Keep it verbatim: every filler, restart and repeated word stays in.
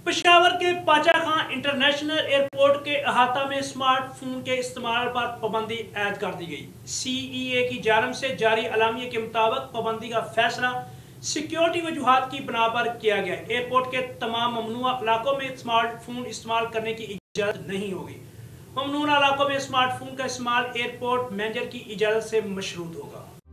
पेशावर के पाचा खां international airport के अहाता में स्मार्टफोन के इस्तेमाल पर पाबंदी ऐद कर दी गई। सी ई ए की जानिब से जारी अलामिया के मुताबिक पाबंदी का फैसला सिक्योरिटी वजूहात की बिना पर किया गया। एयरपोर्ट के तमाम ममनुआ इलाकों में स्मार्टफोन इस्तेमाल करने की इजाज़त नहीं होगी। ममनुआ इलाकों में स्मार्टफोन का इस्तेमाल एयरपोर्ट मैनेजर की इजाज़त से मशरूत होगा।